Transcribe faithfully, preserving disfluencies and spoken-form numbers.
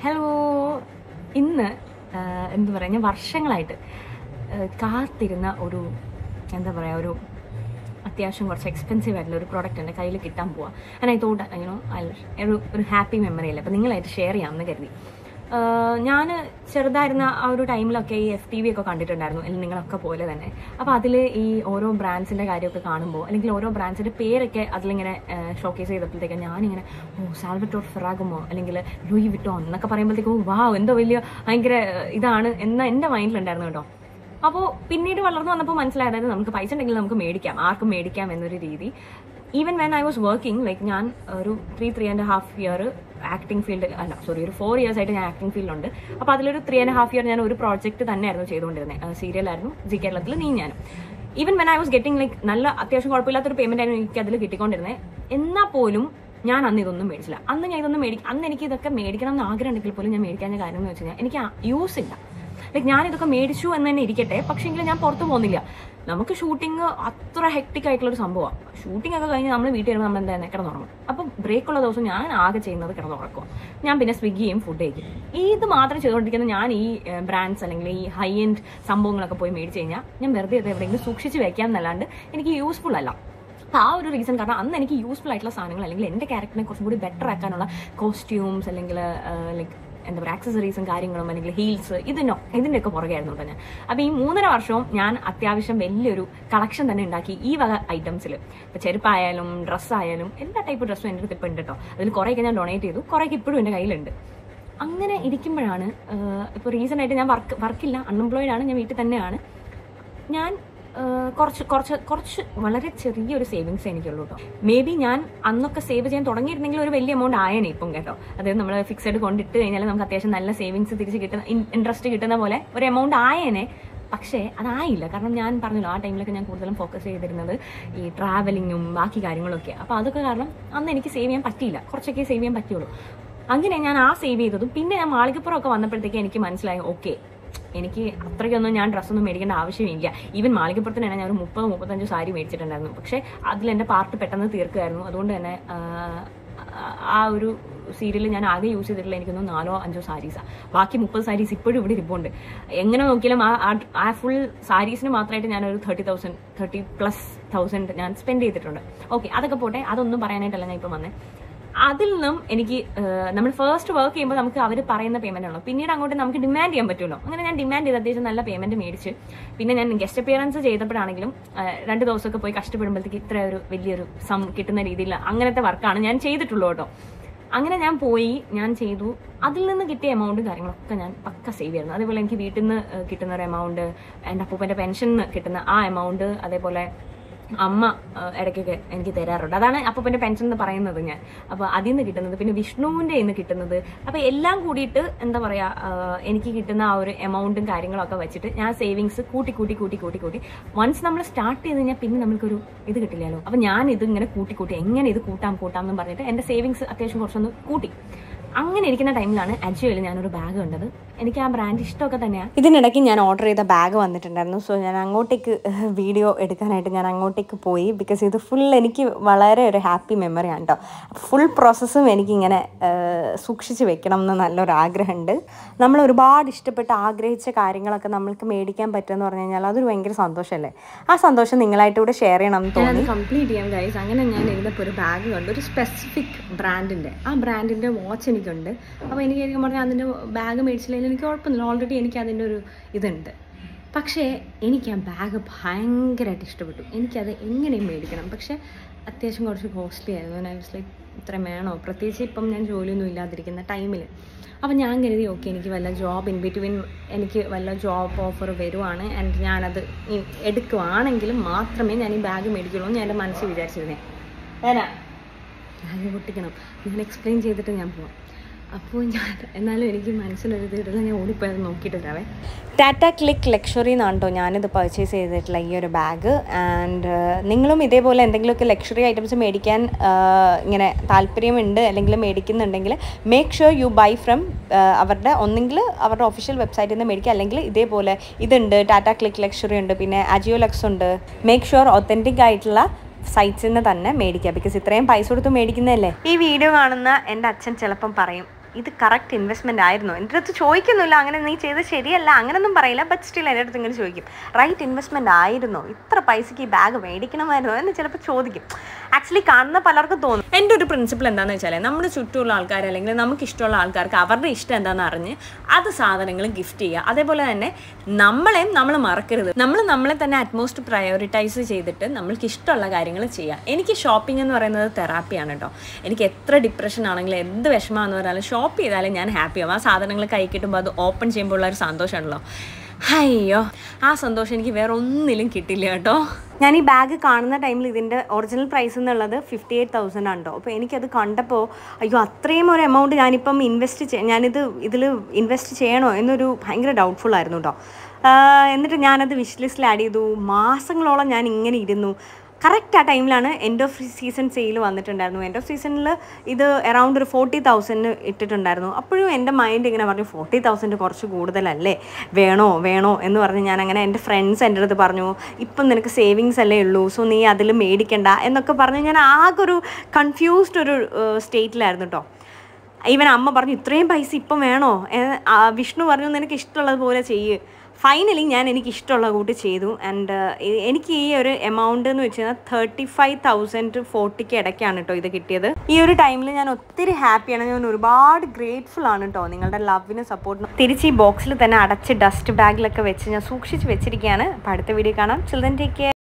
Hello. ഇന്ന് എന്താ പറയുക, ഞാൻ വർഷങ്ങളായിട്ട് കാത്തിരുന്ന ഒരു എന്താ പറയുക ഒരു അത്യാവശ്യം കുറച്ച് എക്സ്പെൻസീവ് ആയിട്ടുള്ള ഒരു പ്രോഡക്റ്റ് എൻ്റെ കയ്യിൽ കിട്ടാൻ പോവാം. ആൻഡ് ഐ തോട്ട് യുനോ ഒരു ഒരു ഹാപ്പി മെമ്മറി അല്ലേ, അപ്പോൾ നിങ്ങളായിട്ട് ഷെയർ ചെയ്യാമെന്ന് കരുതി. ഞാൻ ചെറുതായിരുന്ന ആ ഒരു ടൈമിലൊക്കെ ഈ എഫ് ടി വി ഒക്കെ കണ്ടിട്ടുണ്ടായിരുന്നു, അല്ലെങ്കിൽ നിങ്ങളൊക്കെ പോലെ തന്നെ. അപ്പോൾ അതിൽ ഈ ഓരോ ബ്രാൻഡ്സിൻ്റെ കാര്യമൊക്കെ കാണുമ്പോൾ, അല്ലെങ്കിൽ ഓരോ ബ്രാൻഡ്സിൻ്റെ പേരൊക്കെ അതിലിങ്ങനെ ഷോക്കേസ് ചെയ്തപ്പോഴത്തേക്ക് ഞാനിങ്ങനെ ഓ സാൽവറ്റോർ ഫെറാഗമോ അല്ലെങ്കിൽ ലൂയി വിറ്റോൺ എന്നൊക്കെ പറയുമ്പോഴത്തേക്കും വാ എന്തോ വലിയ ഭയങ്കര ഇതാണ് എന്ന എൻ്റെ മൈൻഡിലുണ്ടായിരുന്നു കേട്ടോ. അപ്പോൾ പിന്നീട് വളർന്നു വന്നപ്പോൾ മനസ്സിലായത് നമുക്ക് പൈസ ഉണ്ടെങ്കിൽ നമുക്ക് മേടിക്കാം, ആർക്കും മേടിക്കാം എന്നൊരു രീതി. Even when I was working, like ഞാൻ ഒരു three three and half year acting field അല്ല സോറി ഒരു ഫോർ ഇയേഴ്സ് ആയിട്ട് ഞാൻ ആക്ടിങ് ഫീൽഡുണ്ട്. അപ്പോൾ അതിലൊരു ത്രീ ആൻഡ് ഹാഫ് ഇയർ ഞാൻ ഒരു പ്രോജക്റ്റ് തന്നെയായിരുന്നു ചെയ്തുകൊണ്ടിരുന്നത്. സീരിയലായിരുന്നു ജി കേരളത്തിൽ നീ ഞാനും. Even when I was getting like നല്ല അത്യാവശ്യം കുഴപ്പമില്ലാത്തൊരു പേയ്മെന്റ് ആയിരുന്നു എനിക്ക് അതിൽ കിട്ടിക്കൊണ്ടിരുന്നത്. എന്നാൽ പോലും ഞാൻ അന്ന് ഇതൊന്നും മേടിച്ചില്ല. അന്ന് ഞാൻ ഇതൊന്നും മേടിക്കും അന്ന് എനിക്ക് ഇതൊക്കെ മേടിക്കണം എന്ന് ആഗ്രഹം ഉണ്ടെങ്കിൽ പോലും ഞാൻ മേടിക്കാത്ത കാര്യം എന്ന് വെച്ച് കഴിഞ്ഞാൽ എനിക്ക് യൂസ് ഇല്ല. ലൈക്ക് ഞാൻ ഇതൊക്കെ മേടിച്ചു എന്ന് തന്നെ ഇരിക്കട്ടെ, പക്ഷേങ്കിൽ ഞാൻ പുറത്ത് പോകുന്നില്ല. നമുക്ക് ഷൂട്ടിങ് അത്ര ഹെക്ടിക് ആയിട്ടുള്ളൊരു സംഭവമാണ്. ഷൂട്ടിംഗ് ഒക്കെ കഴിഞ്ഞ് നമ്മൾ വീട്ടിൽ വരുമ്പോൾ നമ്മൾ എന്താ കിടന്നുറങ്ങും. അപ്പം ബ്രേക്കുള്ള ദിവസം ഞാൻ ആകെ ചെയ്യുന്നത് കിടന്നുറക്കുക. ഞാൻ പിന്നെ സ്വിഗ്ഗിയും ഫുഡ് കഴിക്കും. ഇത് മാത്രം ചെയ്തുകൊണ്ടിരിക്കുന്ന ഞാൻ ഈ ബ്രാൻഡ്സ് അല്ലെങ്കിൽ ഈ ഹൈ എൻഡ് സംഭവങ്ങളൊക്കെ പോയി മേടിച്ച് കഴിഞ്ഞാൽ ഞാൻ വെറുതെ അത് എവിടെയെങ്കിലും സൂക്ഷിച്ച് വയ്ക്കാം എന്നല്ലാണ്ട് എനിക്ക് യൂസ്ഫുൾ അല്ല. അപ്പോൾ ആ ഒരു റീസൺ കാരണം അന്ന് എനിക്ക് യൂസ്ഫുൾ ആയിട്ടുള്ള സാധനങ്ങൾ അല്ലെങ്കിൽ എൻ്റെ ക്യാരക്ടറിനെ കുറച്ചും കൂടി ബെറ്റർ ആക്കാനുള്ള കോസ്റ്റ്യൂംസ് അല്ലെങ്കിൽ ലൈക്ക് എന്താ പറയുക ആക്സസറീസും കാര്യങ്ങളും അല്ലെങ്കിൽ ഹീൽസ് ഇതിനോ ഇതിൻ്റെയൊക്കെ പുറകെയായിരുന്നു കേട്ടോ ഞാൻ. അപ്പോൾ ഈ മൂന്നര വർഷവും ഞാൻ അത്യാവശ്യം വലിയൊരു കളക്ഷൻ തന്നെ ഉണ്ടാക്കി ഈ വക ഐറ്റംസിൽ. ഇപ്പോൾ ചെരുപ്പായാലും ഡ്രസ്സായാലും എല്ലാ ടൈപ്പ് ഡ്രസ്സും എൻ്റെ അടുത്ത് ഇപ്പം ഉണ്ട് കേട്ടോ. അതിൽ കുറേയൊക്കെ ഞാൻ ഡൊണേറ്റ് ചെയ്തു, കുറേയൊക്കെ ഇപ്പോഴും എൻ്റെ കയ്യിലുണ്ട്. അങ്ങനെ ഇരിക്കുമ്പോഴാണ് ഇപ്പോൾ റീസെൻ്റ് ആയിട്ട് ഞാൻ വർക്ക് വർക്കില്ല അൺഎംപ്ലോയിഡ് ആണ്, ഞാൻ വീട്ടിൽ തന്നെയാണ്. ഞാൻ കുറച്ച് കുറച്ച് കുറച്ച് വളരെ ചെറിയൊരു സേവിങ്സ് എനിക്കുള്ളൂ കേട്ടോ. മേ ബി ഞാൻ അന്നൊക്കെ സേവ് ചെയ്യാൻ തുടങ്ങിയിരുന്നെങ്കിൽ ഒരു വലിയ എമൗണ്ട് ആയേനെ ഇപ്പം കേട്ടോ. അതായത് നമ്മൾ ഫിക്സഡ് കൊണ്ടിട്ട് കഴിഞ്ഞാൽ നമുക്ക് അത്യാവശ്യം നല്ല സേവിങ്സ് തിരിച്ച് കിട്ടുന്ന ഇൻട്രസ്റ്റ് കിട്ടുന്ന പോലെ ഒരു എമൗണ്ട് ആയേനെ. പക്ഷേ അതായില്ല. കാരണം ഞാൻ പറഞ്ഞല്ലോ ആ ടൈമിലൊക്കെ ഞാൻ കൂടുതലും ഫോക്കസ് ചെയ്തിരുന്നത് ഈ ട്രാവലിങ്ങും ബാക്കി കാര്യങ്ങളൊക്കെ. അപ്പോൾ അതൊക്കെ കാരണം അന്ന് എനിക്ക് സേവ് ചെയ്യാൻ പറ്റിയില്ല, കുറച്ചൊക്കെ സേവ് ചെയ്യാൻ പറ്റുള്ളൂ. അങ്ങനെ ഞാൻ ആ സേവ് ചെയ്തതും പിന്നെ ഞാൻ മാളികപ്പുറമൊക്കെ വന്നപ്പോഴത്തേക്ക് എനിക്ക് മനസ്സിലായി ഓക്കെ എനിക്ക് അത്രയ്ക്കൊന്നും ഞാൻ ഡ്രസ്സൊന്നും മേടിക്കേണ്ട ആവശ്യമില്ല. ഈവൻ മാളികപ്പുറത്തിനാണ് ഞാൻ ഒരു മുപ്പത് മുപ്പത്തഞ്ച് സാരി മേടിച്ചിട്ടുണ്ടായിരുന്നു. പക്ഷേ അതിലെൻ്റെ പാർട്ട് പെട്ടെന്ന് തീർക്കുമായിരുന്നു. അതുകൊണ്ട് തന്നെ ആ ഒരു സീരിയൽ ഞാൻ ആകെ യൂസ് ചെയ്തിട്ടുള്ള എനിക്കൊന്ന് നാലോ അഞ്ചോ സാരീസാണ്. ബാക്കി മുപ്പത് സാരീസ് ഇപ്പോഴും ഇവിടെ ഇരിപ്പുണ്ട്. എങ്ങനെ നോക്കിയാലും ആ ആ ഫുൾ സാരീസിന് മാത്രമായിട്ട് ഞാനൊരു thirty thousand thirty plus thousand ഞാൻ സ്പെൻഡ് ചെയ്തിട്ടുണ്ട്. ഓക്കെ അതൊക്കെ പോട്ടെ, അതൊന്നും പറയാനായിട്ടല്ല ഞാൻ ഇപ്പം വന്നത്. അതിൽ നിന്നും എനിക്ക് നമ്മൾ ഫസ്റ്റ് വർക്ക് ചെയ്യുമ്പോൾ നമുക്ക് അവർ പറയുന്ന പേയ്മെന്റ് ആണല്ലോ, പിന്നീട് അങ്ങോട്ട് നമുക്ക് ഡിമാൻഡ് ചെയ്യാൻ പറ്റുമല്ലോ. അങ്ങനെ ഞാൻ ഡിമാൻഡ് ചെയ്ത് അത്യാവശ്യം നല്ല പേയ്മെന്റ് മേടിച്ച് പിന്നെ ഞാൻ ഗസ്റ്റ് അപ്പിയറൻസ് ചെയ്തപ്പോഴാണെങ്കിലും രണ്ട് ദിവസമൊക്കെ പോയി കഷ്ടപ്പെടുമ്പോഴത്തേക്ക് ഇത്ര ഒരു വലിയൊരു സം കിട്ടുന്ന രീതിയിൽ അങ്ങനത്തെ വർക്കാണ് ഞാൻ ചെയ്തിട്ടുള്ളൂ കേട്ടോ. അങ്ങനെ ഞാൻ പോയി ഞാൻ ചെയ്തു. അതിൽ നിന്ന് കിട്ടിയ എമൗണ്ടും കാര്യങ്ങളൊക്കെ ഞാൻ പക്ക സേവ് ചെയ്യുന്നു. അതേപോലെ എനിക്ക് വീട്ടിൽ നിന്ന് കിട്ടുന്ന ഒരു എമൗണ്ട്, എൻ്റെ അപ്പൂപ്പൻ്റെ പെൻഷന് കിട്ടുന്ന ആ എമൗണ്ട്, അതേപോലെ അമ്മ ഇടയ്ക്കൊക്കെ എനിക്ക് തരാറുണ്ട്. അതാണ് അപ്പൂപ്പൻ്റെ പെൻഷൻ എന്ന് പറയുന്നത് ഞാൻ. അപ്പോൾ അതിൽ നിന്ന് കിട്ടുന്നത്, പിന്നെ വിഷ്ണുവിൻ്റെ ഇന്ന് കിട്ടുന്നത്, അപ്പോൾ എല്ലാം കൂടിയിട്ട് എന്താ പറയുക എനിക്ക് കിട്ടുന്ന ആ ഒരു എമൗണ്ടും കാര്യങ്ങളൊക്കെ വെച്ചിട്ട് ഞാൻ സേവിങ്സ് കൂട്ടി കൂട്ടി കൂട്ടി കൂട്ടി കൂട്ടി വൺസ് നമ്മൾ സ്റ്റാർട്ട് ചെയ്ത് കഴിഞ്ഞാൽ പിന്നെ നമുക്കൊരു ഇത് കിട്ടില്ലല്ലോ. അപ്പോൾ ഞാൻ ഇത് ഇങ്ങനെ കൂട്ടി കൂട്ടി എങ്ങനെ ഇത് കൂട്ടാം കൂട്ടാം എന്ന് പറഞ്ഞിട്ട് എൻ്റെ സേവിങ്സ് അത്യാവശ്യം കുറച്ചൊന്ന് കൂട്ടി. അങ്ങനെ ഇരിക്കുന്ന ടൈമിലാണ് അജിയോയിൽ ഞാനൊരു ബാഗ് കണ്ടത്. എനിക്ക് ആ ബ്രാൻഡ് ഇഷ്ടമൊക്കെ തന്നെയാണ്. ഇതിനിടയ്ക്ക് ഞാൻ ഓർഡർ ചെയ്ത ബാഗ് വന്നിട്ടുണ്ടായിരുന്നു. സോ ഞാൻ അങ്ങോട്ടേക്ക് വീഡിയോ എടുക്കാനായിട്ട് ഞാൻ അങ്ങോട്ടേക്ക് പോയി. ബിക്കോസ് ഇത് ഫുൾ എനിക്ക് വളരെ ഒരു ഹാപ്പി മെമ്മറിയാണ് കേട്ടോ. ഫുൾ പ്രോസസ്സും എനിക്കിങ്ങനെ സൂക്ഷിച്ച് വെക്കണം എന്ന് നല്ലൊരു ആഗ്രഹമുണ്ട്. നമ്മൾ ഒരുപാട് ഇഷ്ടപ്പെട്ട് ആഗ്രഹിച്ച കാര്യങ്ങളൊക്കെ നമ്മൾക്ക് മേടിക്കാൻ പറ്റുമെന്ന് പറഞ്ഞു കഴിഞ്ഞാൽ അതൊരു ഭയങ്കര സന്തോഷമല്ലേ. ആ സന്തോഷം നിങ്ങളായിട്ട് കൂടെ ഷെയർ ചെയ്യണം എന്ന് തോന്നി. കംപ്ലീറ്റ് ചെയ്യാം ഗൈസ്. അങ്ങനെ ഞാൻ ഇരുന്നപ്പോൾ ഒരു ബാഗ് കണ്ടു, ഒരു സ്പെസിഫിക് ബ്രാൻഡിൻ്റെ. ആ ബ്രാൻഡിൻ്റെ വാച്ച് എനിക്ക് ഉണ്ട്. അപ്പോൾ എനിക്ക് ശരിക്കും പറഞ്ഞാൽ അതിൻ്റെ ബാഗ് മേടിച്ചില്ലെങ്കിൽ എനിക്ക് കുഴപ്പമൊന്നുമില്ല, ഓൾറെഡി എനിക്ക് അതിൻ്റെ ഒരു ഇതുണ്ട്. പക്ഷേ എനിക്ക് ആ ബാഗ് ഭയങ്കരമായിട്ട് ഇഷ്ടപ്പെട്ടു. എനിക്കത് എങ്ങനെയും മേടിക്കണം, പക്ഷേ അത്യാവശ്യം കുറച്ച് കോസ്റ്റ്ലി ആയിരുന്നു. ഞാൻ ലൈക്ക് ഇത്രയും വേണോ, പ്രത്യേകിച്ച് ഇപ്പം ഞാൻ ജോലിയൊന്നും ഇല്ലാതിരിക്കുന്ന ടൈമിൽ. അപ്പം ഞാൻ കരുതി ഓക്കെ എനിക്ക് വല്ല ജോബ് ഇൻ ബിറ്റ്വീൻ എനിക്ക് വല്ല ജോബ് ഓഫർ വരുവാണ് ആൻഡ് ഞാനത് എടുക്കുവാണെങ്കിൽ മാത്രമേ ഞാൻ ഈ ബാഗ് മേടിക്കുള്ളൂ എന്ന് ഞാൻ എൻ്റെ മനസ്സിൽ വിചാരിച്ചിരുന്നേ. ഏനാ ബാഗ് പൊട്ടിക്കണം, ഞാൻ എക്സ്പ്ലെയിൻ ചെയ്തിട്ട് ഞാൻ പോവാം. അപ്പോൾ ഞാൻ എന്നാലും എനിക്ക് മനസ്സിലൊരു ഇതില്ല, ഞാൻ ഓടിപ്പോയത് നോക്കിയിട്ട് തരാവേ. ടാറ്റ ക്ലിക്ക് ലക്ഷറി എന്നാണ് കേട്ടോ ഞാനിത് പർച്ചേസ് ചെയ്തിട്ടുള്ള ഈ ഒരു ബാഗ്. ആൻഡ് നിങ്ങളും ഇതേപോലെ എന്തെങ്കിലുമൊക്കെ ലക്ഷറി ഐറ്റംസ് മേടിക്കാൻ ഇങ്ങനെ താല്പര്യമുണ്ട് അല്ലെങ്കിൽ മേടിക്കുന്നുണ്ടെങ്കിൽ make sure you buy from അവരുടെ ഒന്നെങ്കിൽ അവരുടെ ഒഫീഷ്യൽ വെബ്സൈറ്റിൽ നിന്ന് മേടിക്കുക, അല്ലെങ്കിൽ ഇതേപോലെ ഇതുണ്ട് ടാറ്റ ക്ലിക്ക് ലക്ഷറി ഉണ്ട്, പിന്നെ അജിയോ ലക്സ് ഉണ്ട്. മേക്ക് ഷുവർ ഒത്തൻറ്റിക് ആയിട്ടുള്ള സൈറ്റ്സിൽ നിന്ന് തന്നെ മേടിക്കുക. ബിക്കോസ് ഇത്രയും പൈസ കൊടുത്ത് മേടിക്കുന്നതല്ലേ. ഈ വീഡിയോ കാണുന്ന എൻ്റെ അച്ഛൻ ചിലപ്പം പറയും ഇത് കറക്റ്റ് ഇൻവെസ്റ്റ്മെൻ്റ് ആയിരുന്നു. എൻ്റെ അടുത്ത് ചോദിക്കുന്നില്ല അങ്ങനെ നീ ചെയ്ത് ശരിയല്ല അങ്ങനെയൊന്നും പറയില്ല, ബട്ട് സ്റ്റിൽ എൻ്റെ അടുത്ത് ഇങ്ങനെ ചോദിക്കും റൈറ്റ് ഇൻവെസ്റ്റ്മെൻ്റ് ആയിരുന്നോ, ഇത്ര പൈസയ്ക്ക് ഈ ബാഗ് മേടിക്കണമായിരുന്നോ എന്ന് ചിലപ്പോൾ ചോദിക്കും. ആക്ച്വലി കാണുന്ന പലർക്കും തോന്നും. എൻ്റെ ഒരു പ്രിൻസിപ്പിൾ എന്താണെന്ന് വെച്ചാൽ നമ്മുടെ ചുറ്റുമുള്ള ആൾക്കാർ അല്ലെങ്കിൽ നമുക്ക് ഇഷ്ടമുള്ള ആൾക്കാർക്ക് അവരുടെ ഇഷ്ടം എന്താണെന്ന് അറിഞ്ഞ് അത് സാധനങ്ങൾ ഗിഫ്റ്റ് ചെയ്യുക. അതേപോലെ തന്നെ നമ്മളെയും നമ്മൾ മറക്കരുത്. നമ്മൾ നമ്മളെ തന്നെ അറ്റ്മോസ്റ്റ് പ്രയോറിറ്റൈസ് ചെയ്തിട്ട് നമ്മൾക്ക് ഇഷ്ടമുള്ള കാര്യങ്ങൾ ചെയ്യുക. എനിക്ക് ഷോപ്പിംഗ് എന്ന് പറയുന്നത് തെറാപ്പിയാണ് കേട്ടോ. എനിക്ക് എത്ര ഡിപ്രഷൻ ആണെങ്കിലും എന്ത് വിഷമമാണെന്ന് പറഞ്ഞാലും ഷോപ്പ് ചെയ്താലും ഞാൻ ഹാപ്പിയാവും. ആ സാധനങ്ങൾ കൈ കിട്ടുമ്പോൾ അത് ഓപ്പൺ ചെയ്യുമ്പോൾ ഉള്ള ഒരു സന്തോഷമാണല്ലോ, അയ്യോ ആ സന്തോഷം എനിക്ക് വേറെ ഒന്നിലും കിട്ടില്ല കേട്ടോ. ഞാൻ ഈ ബാഗ് കാണുന്ന ടൈമിൽ ഇതിൻ്റെ ഒറിജിനൽ പ്രൈസ് എന്നുള്ളത് ഫിഫ്റ്റി എയ്റ്റ് തൗസൻഡ് ആണോ. അപ്പോൾ എനിക്കത് കണ്ടപ്പോൾ അയ്യോ അത്രയും ഒരു എമൗണ്ട് ഞാനിപ്പം ഇൻവെസ്റ്റ് ചെയ്യ ഞാനിത് ഇതിൽ ഇൻവെസ്റ്റ് ചെയ്യണോ എന്നൊരു ഭയങ്കര ഡൗട്ട്ഫുൾ ആയിരുന്നു കേട്ടോ. എന്നിട്ട് ഞാനത് വിഷ് ലിസ്റ്റിൽ ആഡ് ചെയ്തു. മാസങ്ങളോളം ഞാൻ ഇങ്ങനെ ഇരുന്നു. കറക്റ്റ് ആ ടൈമിലാണ് എൻഡ് ഓഫ് സീസൺ സെയിൽ വന്നിട്ടുണ്ടായിരുന്നു. എൻഡ് ഓഫ് സീസണിൽ ഇത് അറൗണ്ട് ഒരു ഫോർട്ടി തൗസൻഡ് ഇട്ടിട്ടുണ്ടായിരുന്നു. അപ്പോഴും എൻ്റെ മൈൻഡ് ഇങ്ങനെ പറഞ്ഞു ഫോർട്ടി തൗസൻഡ് കുറച്ച് കൂടുതലല്ലേ, വേണോ വേണോ എന്ന് പറഞ്ഞ് ഞാൻ അങ്ങനെ എൻ്റെ ഫ്രണ്ട്സ് എൻ്റെ അടുത്ത് പറഞ്ഞു ഇപ്പം നിനക്ക് സേവിങ്സ് അല്ലേ ഉള്ളൂ, സോ നീ അതിൽ മേടിക്കണ്ട എന്നൊക്കെ പറഞ്ഞ് ഞാൻ ആകെ ഒരു കൺഫ്യൂസ്ഡ് ഒരു സ്റ്റേറ്റിലായിരുന്നു കേട്ടോ. ഈവൻ അമ്മ പറഞ്ഞു ഇത്രയും പൈസ ഇപ്പം വേണോ, വിഷ്ണു പറഞ്ഞു നിനക്ക് ഇഷ്ടമുള്ളതുപോലെ ചെയ്യ്. ഫൈനലി ഞാൻ എനിക്ക് ഇഷ്ടമുള്ള കൂട്ടി ചെയ്തു. ആൻഡ് എനിക്ക് ഈ ഒരു എമൗണ്ട് എന്ന് വെച്ച് കഴിഞ്ഞാൽ തേർട്ടി ഫൈവ് തൗസൻഡ് ഫോർട്ടിക്ക് ഇടയ്ക്കാണ് കേട്ടോ ഇത് കിട്ടിയത്. ഈ ഒരു ടൈമിൽ ഞാൻ ഒത്തിരി ഹാപ്പിയാണ്, ഞാൻ ഒരുപാട് ഗ്രേറ്റ്ഫുൾ ആണ് കേട്ടോ നിങ്ങളുടെ ലവിനും സപ്പോർട്ടിനും. തിരിച്ച് ഈ ബോക്സിൽ തന്നെ അടച്ച് ഡസ്റ്റ് ബാഗിലൊക്കെ വെച്ച് ഞാൻ സൂക്ഷിച്ച് വെച്ചിരിക്കുകയാണ്. അപ്പോൾ അടുത്ത വീഡിയോ കാണാം. Children take care.